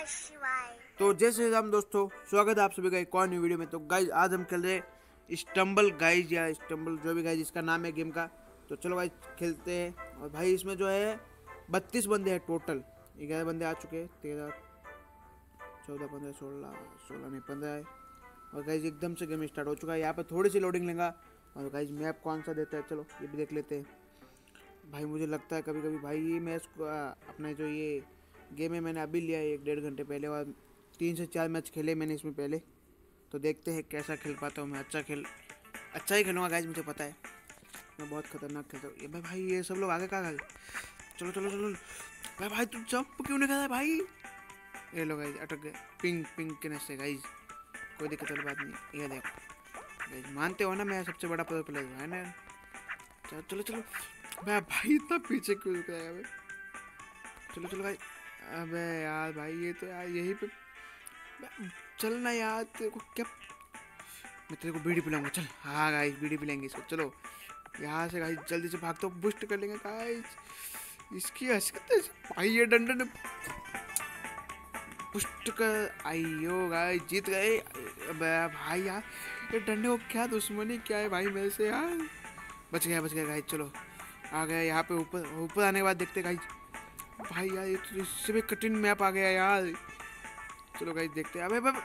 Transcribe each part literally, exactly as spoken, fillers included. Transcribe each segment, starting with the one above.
तो जय श्री राम दोस्तों, स्वागत है आप सभी का एक और न्यू वीडियो में। तो गाइज आज हम खेल रहे हैं स्टम्बल गाइज या स्टम्बल जो भी गाइज इसका नाम है गेम का। तो चलो गाइज खेलते हैं। और भाई इसमें जो है बत्तीस बंदे हैं टोटल। ग्यारह बंदे आ चुके हैं, तेरह चौदह पंद्रह सोलह सोलह नहीं पंद्रह है। और गाइज एकदम से गेम स्टार्ट हो चुका है। यहाँ पर थोड़ी सी लोडिंग लेगा। और गाइज मैप कौन सा देता है चलो ये भी देख लेते हैं। भाई मुझे लगता है कभी कभी भाई ये मैच अपना जो ये गेम है मैंने अभी लिया है एक डेढ़ घंटे पहले, और तीन से चार मैच खेले मैंने इसमें पहले। तो देखते हैं कैसा खेल पाता हूँ मैं। अच्छा खेल अच्छा ही खेलूँगा गाइज, मुझे पता है मैं बहुत खतरनाक खेलता हूँ। ये भाई भाई ये सब लोग आगे कहाँ गए? चलो चलो चलो भाई भाई तू जंप क्यों नहीं कर रहा भाई? ये लोग गाइज अटक गए पिंक पिंक के नशे गाइज। कोई दिक्कत वाली बात नहीं। ये देखो गाइज, मानते हो ना मैं सबसे बड़ा प्रो प्लेयर है ना। चलो चलो चलो भाई भाई इतना पीछे क्यों रुक रहा है भाई? चलो चलो भाई। अबे यार भाई ये तो यार यहीं पे चलना यार। तेरे को क्या मैं तेरे को बीड़ी पिलाऊंगा चल। हाँ गाइस बीड़ी पिलाएंगे इसको। चलो यहाँ से गाइस जल्दी से भागते हो, बुस्ट कर लेंगे गाइस। इसकी हरकत है भाई, ये डंडन बुस्ट कर आइयो गाइस जीत गए। अबे भाई यार ये डंडे को क्या दुश्मनी क्या है भाई मेरे से यार। बच गया बच गया गाइस। चलो आ गया यहाँ पे ऊपर। ऊपर आने के बाद देखते गाइस। भाई यार ये तो इससे भी कठिन मैप आ गया यार। चलो गाइस देखते हैं। अबे अबे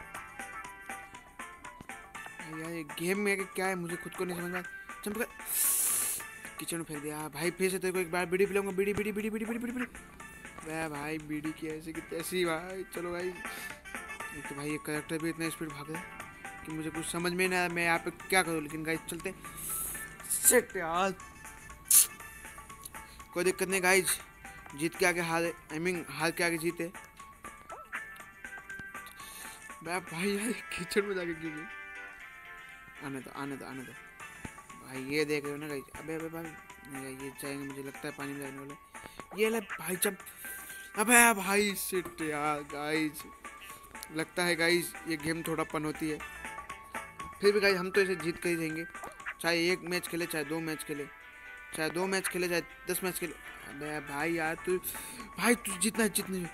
यार ये गेम में क्या है मुझे खुद को नहीं समझ में। चमक किचन में फेंक दिया भाई। फिर से तेरे को एक बार बीड़ी पिलाऊंगा। बीड़ी बीड़ी बीड़ी बीड़ी बीड़ी बीड़ी बीड़ी मैं भाई बीड़ी की ऐसी की तैसी भाई। चलो भाई एक तो भाई ये करेक्टर भी इतना स्पीड भाग रहा है कि मुझे कुछ समझ में नहीं आया मैं यहाँ पे क्या करूँ। लेकिन गाइस चलते सेट यार, कोई दिक्कत नहीं गाइस। जीत के आगे हार, आई मीन हार के आगे जीते। मैं भाई यार किचन में जाके गिर आने दो आने दो आने दो भाई। ये देख रहे हो ना गाइस। अबे अबे भाई नहीं ये जाएंगे मुझे लगता है पानी में जाने वाला। ये ले भाई जब अबे भाई शिट यार गाइस। लगता है गाइस ये गेम थोड़ा पन होती है। फिर भी गाइस हम तो इसे जीत कर ही रहेंगे, चाहे एक मैच खेले चाहे दो मैच खेले चाहे दो मैच खेले चाहे दस मैच खेले। अबे भाई यार तू भाई तू जितना जितने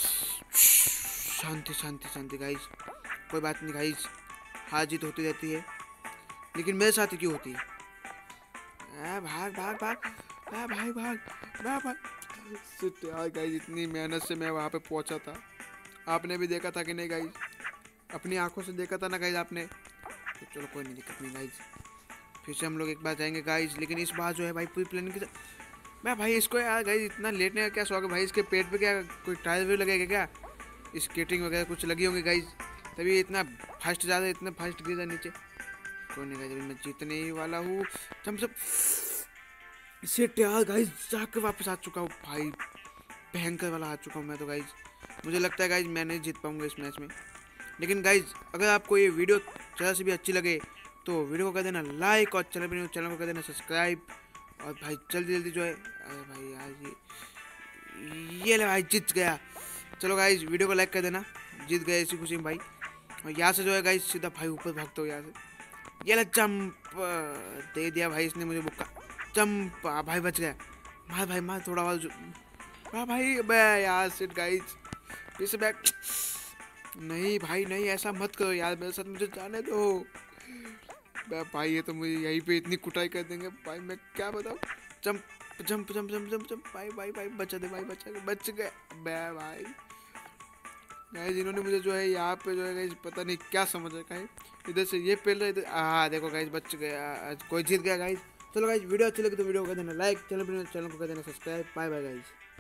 शांति शांति शांति गाइस। कोई बात नहीं गाइस, हार जीत होती रहती है लेकिन मेरे साथ ही क्यों होती है? आ, भाग भाग भाग आ, भाई भाग भाग भाग शिट यार गाइस। इतनी मेहनत से मैं वहाँ पे पहुँचा था। आपने भी देखा था कि नहीं गाइस? अपनी आंखों से देखा था ना गाइस आपने? तो चलो कोई नहीं दिक्कत नहीं गाइस। फिर से हम लोग एक बार जाएंगे गाइस, लेकिन इस बार जो है भाई पूरी प्लानिंग के मैं भाई इसको यार गाइस इतना लेटने का क्या शौक है भाई? इसके पेट पे क्या कोई टायर भी लगेगा क्या? स्केटिंग वगैरह कुछ लगी होंगी गाइस, तभी इतना फास्ट जा रहा है, इतना फास्ट गिर रहा नीचे। कोई नहीं गाइस मैं जीतने ही वाला हूँ। हम सब सेट यार गाइस जाकर वापस आ चुका हूँ भाई। भयंकर वाला आ चुका हूँ मैं तो गाइस। मुझे लगता है गाइस मैं नहीं जीत पाऊंगा इस मैच में। लेकिन गाइस अगर आपको ये वीडियो ज़रा से भी अच्छी लगे तो वीडियो को कर देना लाइक, और चैनल चैनल को कर देना सब्सक्राइब। और भाई जल्दी जल्दी जो है अरे भाई यार ये ये ले भाई जीत गया। चलो गाइस वीडियो को लाइक कर देना, जीत गए इसी खुशी में भाई। और यहाँ से जो है गाइस सीधा भाई ऊपर भागते हो यहाँ से। ये ले जंप दे दिया भाई इसने मुझे बुक्का। जंप भाई बच गया। मार भाई मार थोड़ा आवाज वाह भाई। बे यार सिट गाइस फिर से बैक। नहीं भाई नहीं ऐसा मत करो यार मेरे साथ, मुझे जाने दो भाई। ये तो मुझे यहीं पे इतनी कुटाई कर देंगे भाई, मैं क्या बताऊँ। Jump jump jump jump jump jump भाई भाई भाई बचा दे भाई बचा दे बच गए। बे भाई गाइस इन्होंने मुझे जो है यहाँ पे जो है गाइस पता नहीं क्या समझ रखा है। इधर से ये पहले इधर हाँ देखो गाइस बच गया, कोई जीत गया गाइस। चलो गाइस वीडियो अच्छी लगी तो वीडियो को कर देना लाइक, चैनल चैनल को कर देना सब्सक्राइब। Bye bye guys.